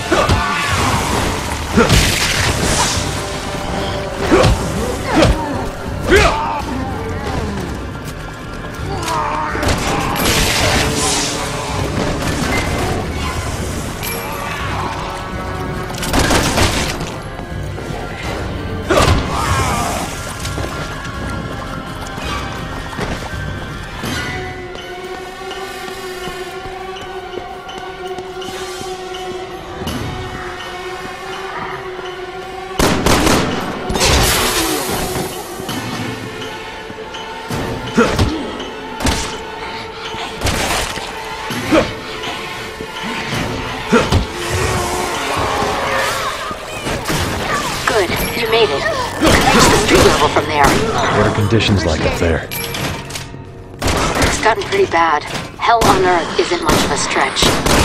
You made it. Reach the street level from there. What are conditions like up there? It's gotten pretty bad. Hell on Earth isn't much of a stretch.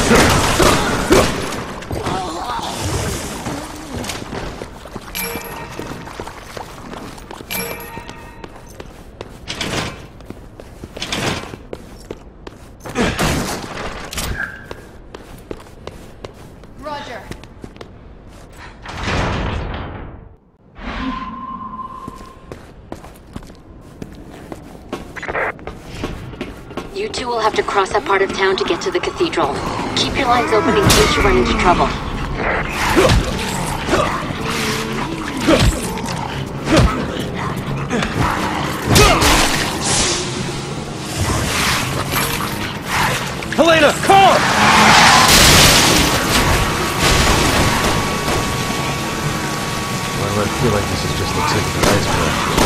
Roger. You two will have to cross that part of town to get to the cathedral. Keep your lines open in case you run into trouble. Helena, car! Why do I feel like this is just the tip of the iceberg?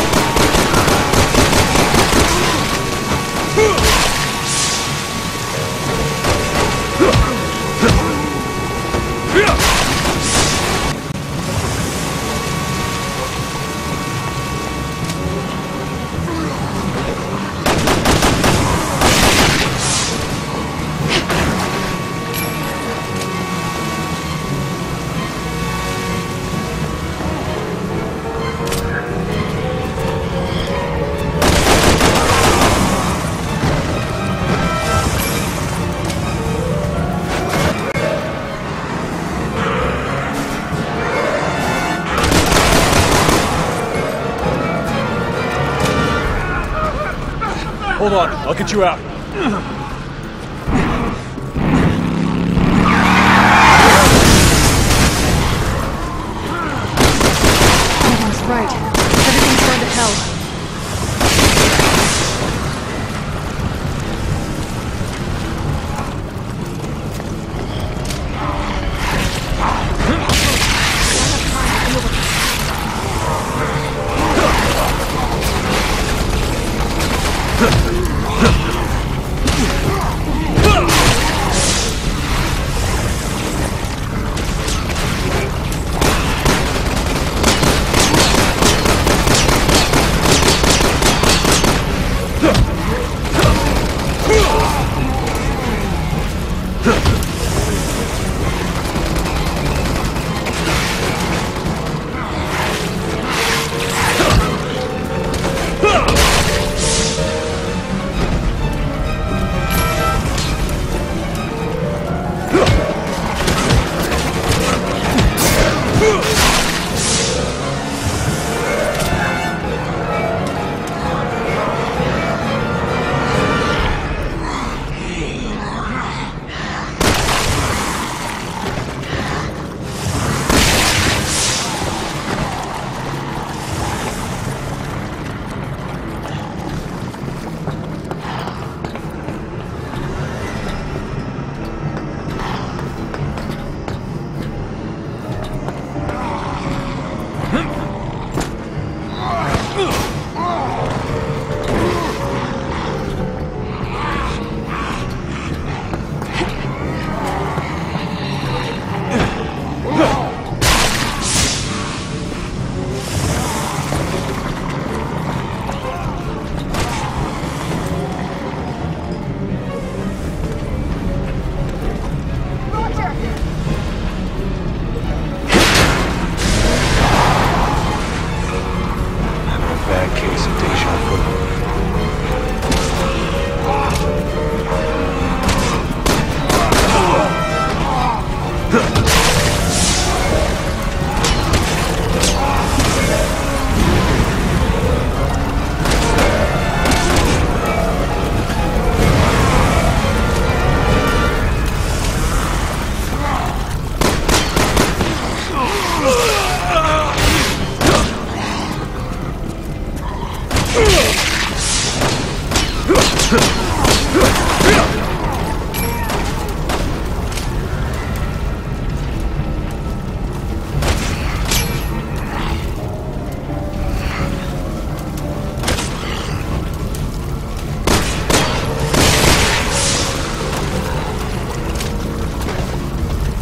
Hold on, I'll get you out. Everyone's right. Everything's going to hell.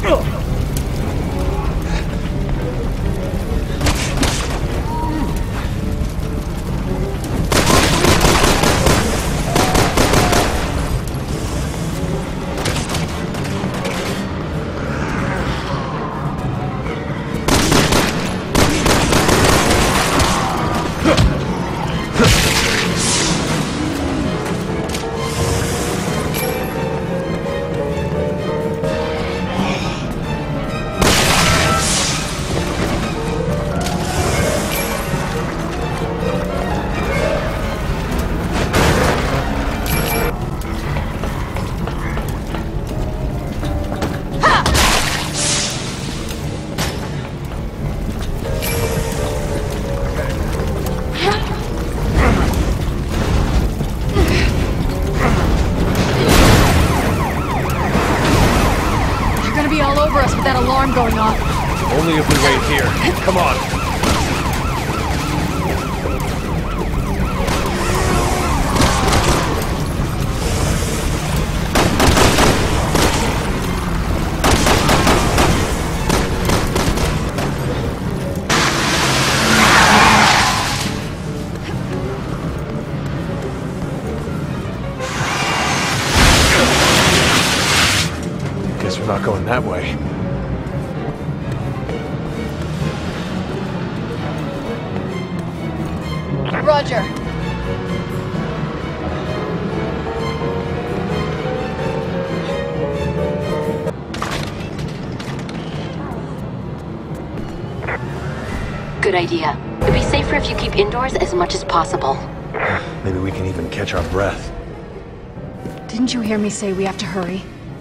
That alarm going off. Only if we wait here. Come on. Guess we're not going that way. Roger. Good idea. It'd be safer if you keep indoors as much as possible. Maybe we can even catch our breath. Didn't you hear me say we have to hurry?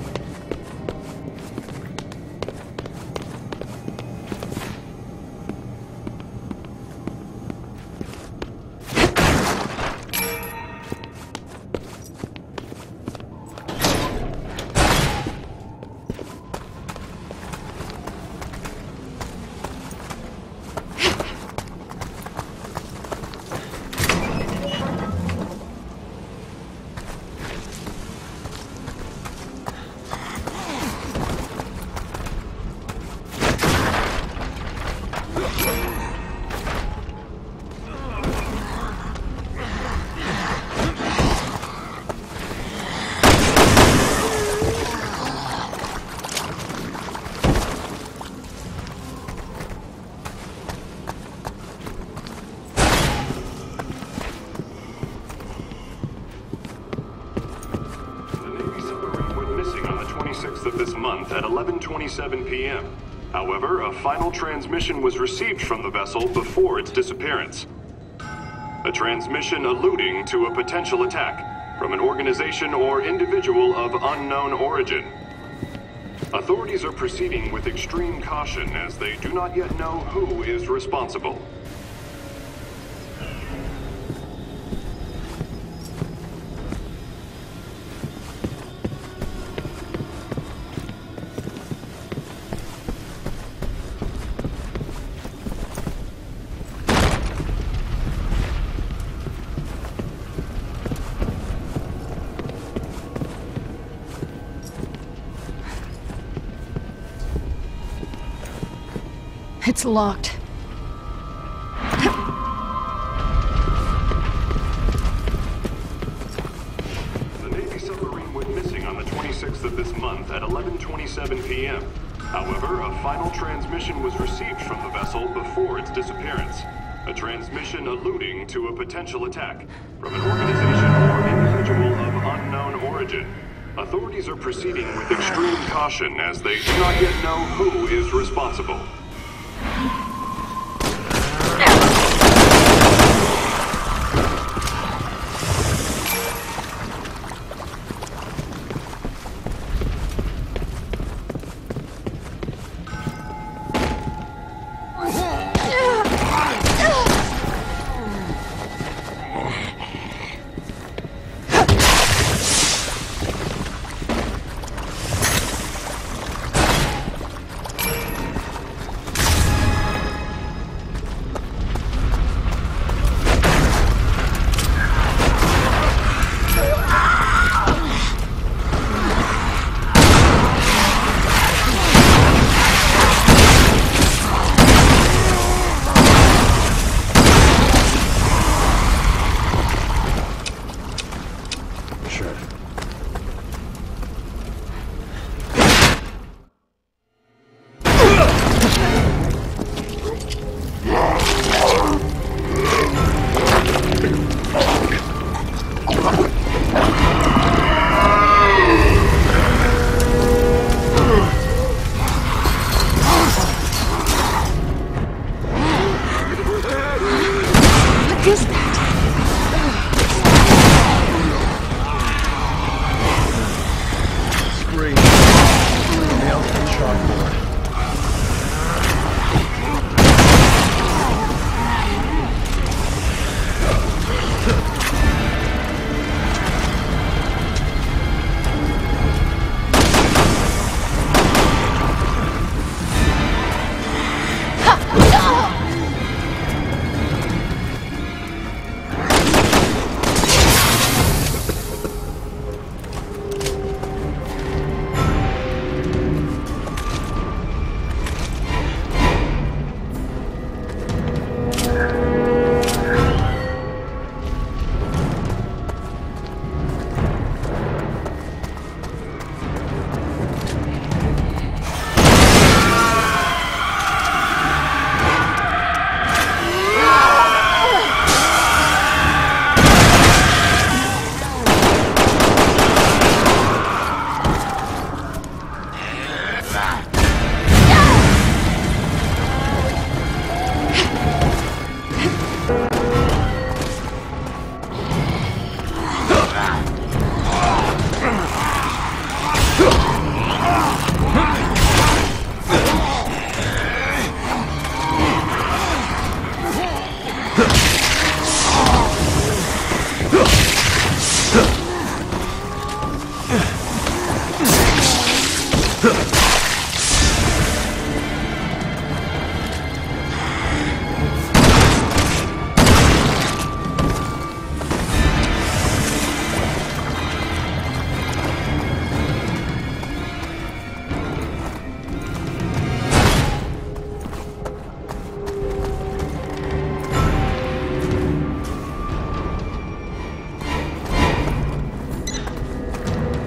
Of this month at 11:27 p.m. However, a final transmission was received from the vessel before its disappearance. A transmission alluding to a potential attack from an organization or individual of unknown origin. Authorities are proceeding with extreme caution as they do not yet know who is responsible. It's locked. The Navy submarine went missing on the 26th of this month at 11:27 p.m. However, a final transmission was received from the vessel before its disappearance. A transmission alluding to a potential attack from an organization or individual of unknown origin. Authorities are proceeding with extreme caution as they do not yet know who is responsible.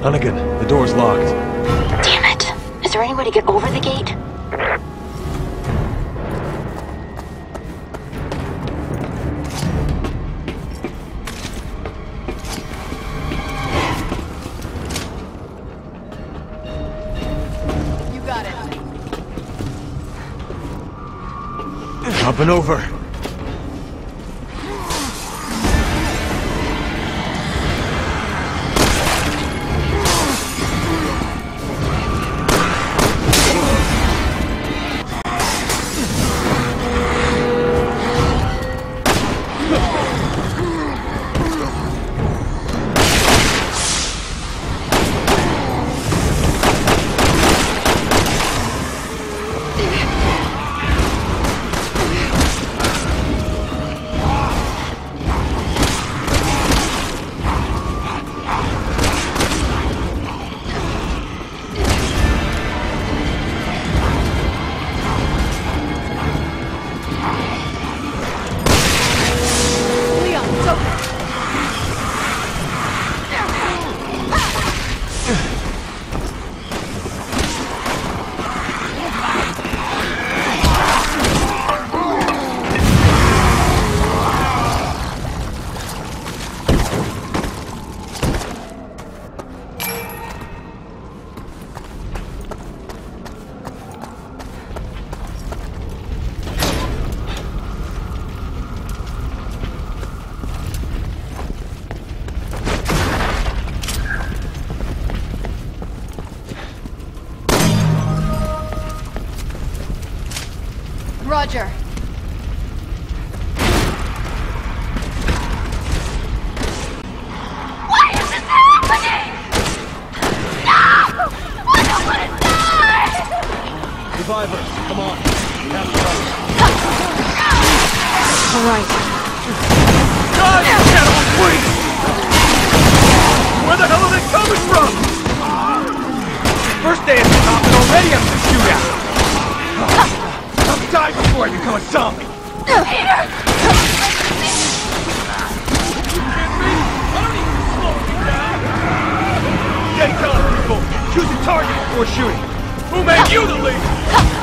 Hunnigan, the door's locked. Damn it. Is there any way to get over the gate? You got it. Up and over. Roger. Why is this happening? No! I don't want to die! Survivors, come on. We have to run. All right. God, Shadow, please! Where the hell are they coming from? First day at the top and already I'm in a shootout. I'll die before I become a zombie. Peter! Get done, people! Choose a target before shooting! Who made you the leader?